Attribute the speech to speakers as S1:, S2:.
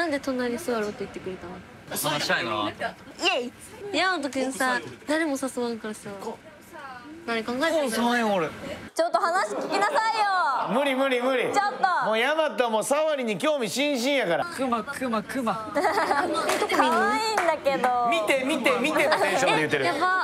S1: なんで隣座ろうって言ってくれたの？
S2: 話したいな。
S1: イエイ。ヤマト君さ、誰も誘わんからさ。何考えてる？
S3: そうや俺。
S4: ちょっと話聞きなさいよ。
S3: 無理無理無理。
S4: ちょっと。
S3: もうヤマトはもうサワリに興味津々やから。
S2: クマクマクマ。
S4: 可愛いんだけど。
S3: 見て見て見てのテンションで言ってる。
S1: やば。